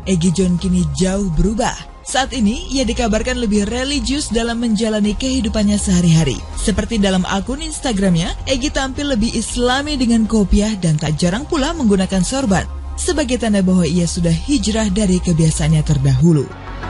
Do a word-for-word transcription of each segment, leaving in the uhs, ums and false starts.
Egy John kini jauh berubah. Saat ini, ia dikabarkan lebih religius dalam menjalani kehidupannya sehari-hari. Seperti dalam akun Instagramnya, Egy tampil lebih islami dengan kopiah dan tak jarang pula menggunakan sorban, sebagai tanda bahwa ia sudah hijrah dari kebiasaannya terdahulu.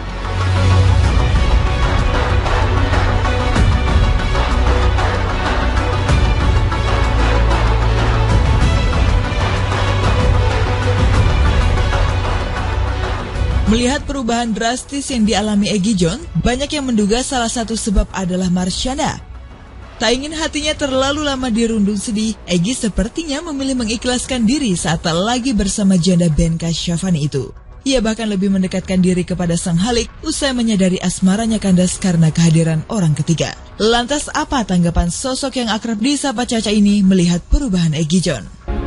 Melihat perubahan drastis yang dialami Egy John, banyak yang menduga salah satu sebab adalah Marshanda. Tak ingin hatinya terlalu lama dirundung sedih, Egy sepertinya memilih mengikhlaskan diri saat tak lagi bersama janda Ben Kasyafani itu. Ia bahkan lebih mendekatkan diri kepada sang halik usai menyadari asmaranya kandas karena kehadiran orang ketiga. Lantas apa tanggapan sosok yang akrab disapa Caca ini melihat perubahan Egy John?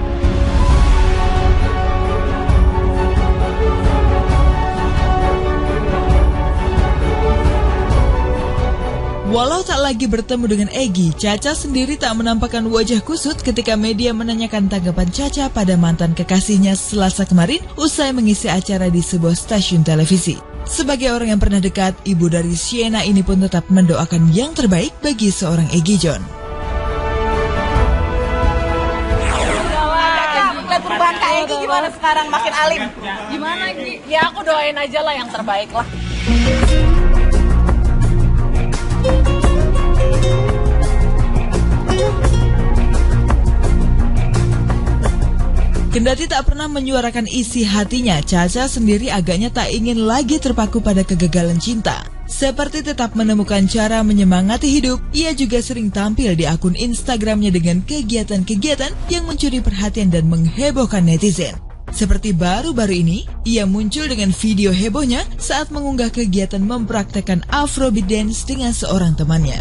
Walau tak lagi bertemu dengan Egy, Caca sendiri tak menampakkan wajah kusut ketika media menanyakan tanggapan Caca pada mantan kekasihnya Selasa kemarin usai mengisi acara di sebuah stasiun televisi. Sebagai orang yang pernah dekat, ibu dari Sienna ini pun tetap mendoakan yang terbaik bagi seorang Egy John. Lihat perubahan Kak Egy gimana sekarang, makin alim. Gimana Egy? Ya aku doain aja lah yang terbaik lah. Kendati tak pernah menyuarakan isi hatinya, Caca sendiri agaknya tak ingin lagi terpaku pada kegagalan cinta. Seperti tetap menemukan cara menyemangati hidup, ia juga sering tampil di akun Instagramnya dengan kegiatan-kegiatan yang mencuri perhatian dan menghebohkan netizen. Seperti baru-baru ini, ia muncul dengan video hebohnya saat mengunggah kegiatan mempraktekkan Afrobeat dance dengan seorang temannya.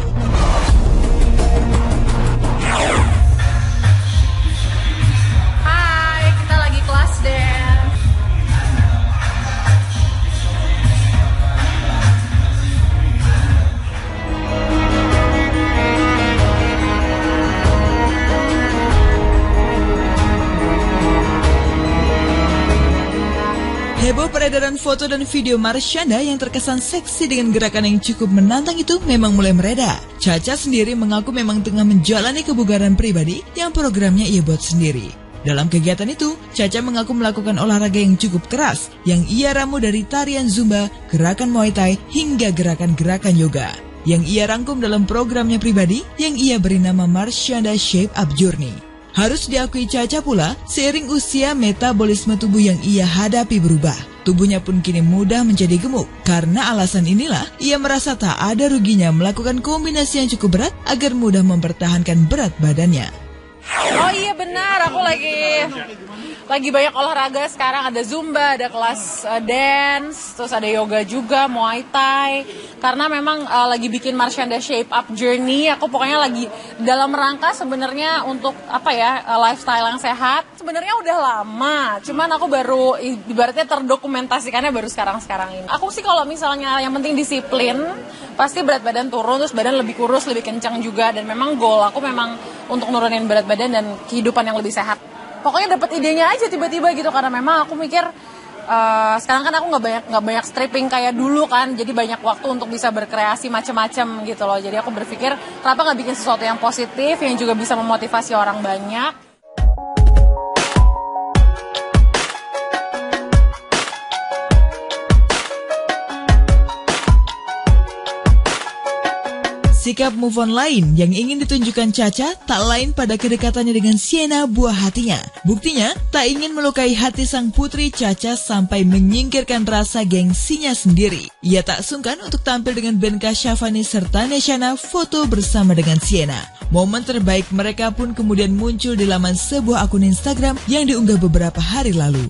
Heboh peredaran foto dan video Marshanda yang terkesan seksi dengan gerakan yang cukup menantang itu memang mulai mereda. Caca sendiri mengaku memang tengah menjalani kebugaran pribadi yang programnya ia buat sendiri. Dalam kegiatan itu, Caca mengaku melakukan olahraga yang cukup keras, yang ia ramu dari tarian Zumba, gerakan Muay Thai, hingga gerakan-gerakan yoga, yang ia rangkum dalam programnya pribadi yang ia beri nama Marshanda Shape Up Journey. Harus diakui Caca pula, seiring usia metabolisme tubuh yang ia hadapi berubah. Tubuhnya pun kini mudah menjadi gemuk. Karena alasan inilah, ia merasa tak ada ruginya melakukan kombinasi yang cukup berat agar mudah mempertahankan berat badannya. Oh iya benar, aku lagi lagi banyak olahraga sekarang, ada Zumba, ada kelas uh, dance, terus ada yoga juga, Muay Thai. Karena memang uh, lagi bikin Marshanda Shape Up Journey, aku pokoknya lagi dalam rangka sebenarnya untuk apa ya, uh, lifestyle yang sehat. Sebenarnya udah lama, cuman aku baru ibaratnya terdokumentasikannya baru sekarang-sekarang ini. Aku sih kalau misalnya yang penting disiplin, pasti berat badan turun, terus badan lebih kurus, lebih kencang juga. Dan memang goal aku memang untuk nurunin berat badan dan kehidupan yang lebih sehat. Pokoknya dapat idenya aja tiba-tiba gitu, karena memang aku mikir uh, sekarang kan aku nggak banyak nggak banyak stripping kayak dulu kan, jadi banyak waktu untuk bisa berkreasi macam-macam gitu loh. Jadi aku berpikir kenapa nggak bikin sesuatu yang positif yang juga bisa memotivasi orang banyak. Sikap move on lain yang ingin ditunjukkan Caca tak lain pada kedekatannya dengan Sienna, buah hatinya. Buktinya, tak ingin melukai hati sang putri, Caca sampai menyingkirkan rasa gengsinya sendiri. Ia tak sungkan untuk tampil dengan Ben Kasyafani serta Neshana foto bersama dengan Sienna. Momen terbaik mereka pun kemudian muncul di laman sebuah akun Instagram yang diunggah beberapa hari lalu.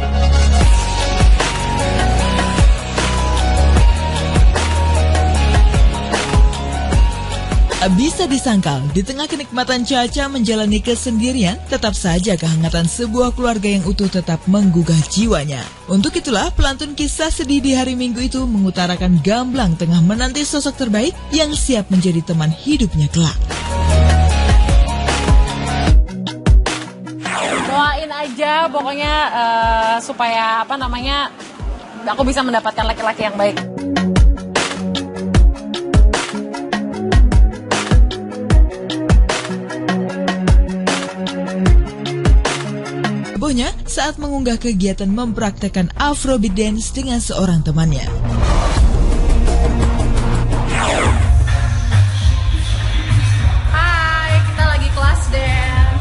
Bisa disangkal, di tengah kenikmatan Caca menjalani kesendirian, tetap saja kehangatan sebuah keluarga yang utuh tetap menggugah jiwanya. Untuk itulah, pelantun kisah sedih di hari Minggu itu mengutarakan gamblang tengah menanti sosok terbaik yang siap menjadi teman hidupnya kelak. Doain aja pokoknya uh, supaya apa namanya aku bisa mendapatkan laki-laki yang baik. Hebohnya saat mengunggah kegiatan mempraktekkan Afrobeat dance dengan seorang temannya. Hai, kita lagi kelas dance.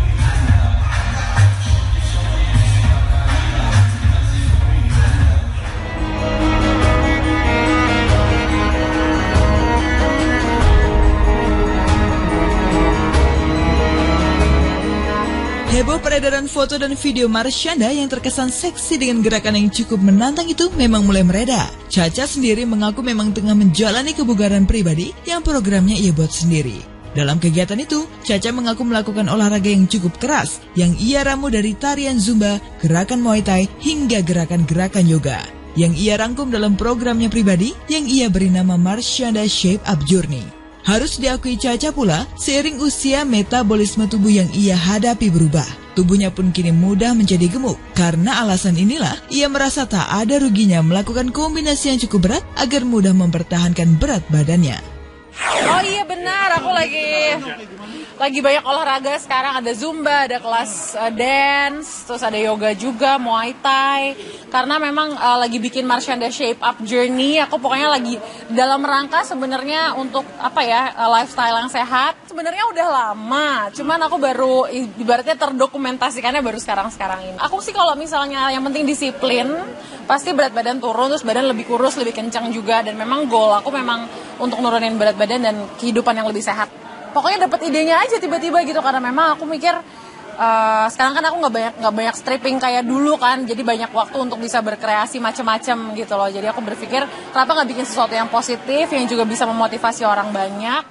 Heboh peredaran foto dan video Marshanda yang terkesan seksi dengan gerakan yang cukup menantang itu memang mulai mereda. Caca sendiri mengaku memang tengah menjalani kebugaran pribadi yang programnya ia buat sendiri. Dalam kegiatan itu, Caca mengaku melakukan olahraga yang cukup keras, yang ia ramu dari tarian Zumba, gerakan Muay Thai, hingga gerakan-gerakan yoga. Yang ia rangkum dalam programnya pribadi yang ia beri nama Marshanda Shape Up Journey. Harus diakui Caca pula, seiring usia metabolisme tubuh yang ia hadapi berubah. Tubuhnya pun kini mudah menjadi gemuk. Karena alasan inilah, ia merasa tak ada ruginya melakukan kombinasi yang cukup berat agar mudah mempertahankan berat badannya. Oh iya benar, aku lagi lagi banyak olahraga sekarang, ada Zumba, ada kelas uh, dance, terus ada yoga juga, Muay Thai. Karena memang uh, lagi bikin Marshanda Shape Up Journey, aku pokoknya lagi dalam rangka sebenarnya untuk apa ya, uh, lifestyle yang sehat. Sebenarnya udah lama, cuman aku baru ibaratnya terdokumentasikannya baru sekarang-sekarang ini. Aku sih kalau misalnya yang penting disiplin, pasti berat badan turun, terus badan lebih kurus, lebih kencang juga. Dan memang goal aku memang untuk nurunin berat badan dan kehidupan yang lebih sehat. Pokoknya dapat idenya aja tiba-tiba gitu, karena memang aku mikir uh, sekarang kan aku nggak banyak nggak banyak stripping kayak dulu kan, jadi banyak waktu untuk bisa berkreasi macam-macam gitu loh. Jadi aku berpikir kenapa nggak bikin sesuatu yang positif yang juga bisa memotivasi orang banyak.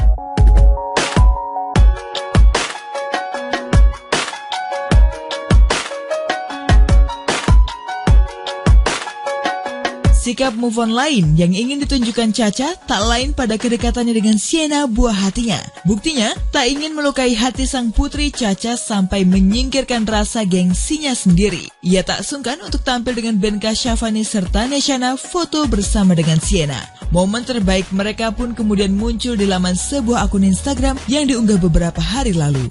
Sikap move on lain yang ingin ditunjukkan Caca tak lain pada kedekatannya dengan Sienna, buah hatinya. Buktinya, tak ingin melukai hati sang putri, Caca sampai menyingkirkan rasa gengsinya sendiri. Ia tak sungkan untuk tampil dengan Ben Kasyafani serta Neshana foto bersama dengan Sienna. Momen terbaik mereka pun kemudian muncul di laman sebuah akun Instagram yang diunggah beberapa hari lalu.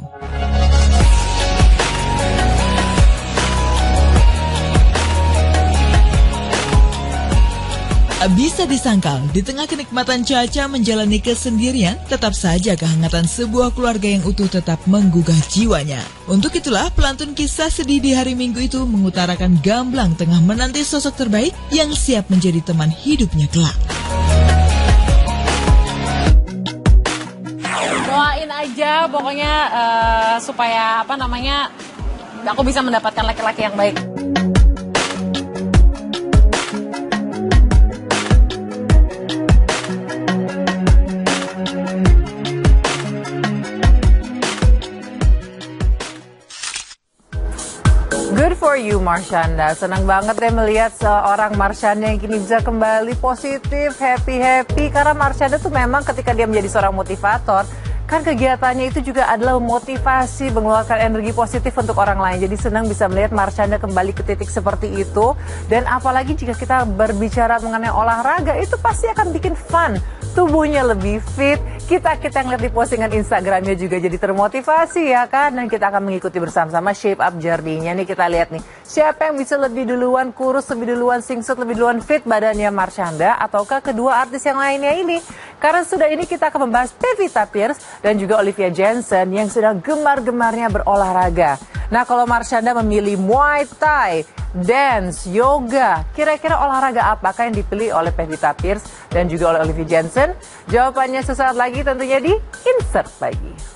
Bisa disangkal, di tengah kenikmatan Caca menjalani kesendirian, tetap saja kehangatan sebuah keluarga yang utuh tetap menggugah jiwanya. Untuk itulah, pelantun kisah sedih di hari Minggu itu mengutarakan gamblang tengah menanti sosok terbaik yang siap menjadi teman hidupnya kelak. Doain aja pokoknya uh, supaya apa namanya, aku bisa mendapatkan laki-laki yang baik. Good for you, Marshanda. Senang banget deh melihat seorang Marshanda yang kini bisa kembali positif, happy-happy. Karena Marshanda tuh memang ketika dia menjadi seorang motivator, kan kegiatannya itu juga adalah memotivasi, mengeluarkan energi positif untuk orang lain. Jadi senang bisa melihat Marshanda kembali ke titik seperti itu. Dan apalagi jika kita berbicara mengenai olahraga, itu pasti akan bikin fun. Tubuhnya lebih fit, kita-kita yang lihat di postingan Instagramnya juga jadi termotivasi ya kan. Dan kita akan mengikuti bersama-sama Shape Up Journey-nya nih. Kita lihat nih, siapa yang bisa lebih duluan kurus, lebih duluan singset, lebih duluan fit badannya Marshanda, ataukah kedua artis yang lainnya ini. Karena sudah ini kita akan membahas Pevita Pierce dan juga Olivia Jensen yang sedang gemar-gemarnya berolahraga. Nah, kalau Marshanda memilih Muay Thai, dance, yoga, kira-kira olahraga apakah yang dipilih oleh Pevita Pierce dan juga oleh Olivia Jensen? Jawabannya sesaat lagi tentunya di Insert Pagi.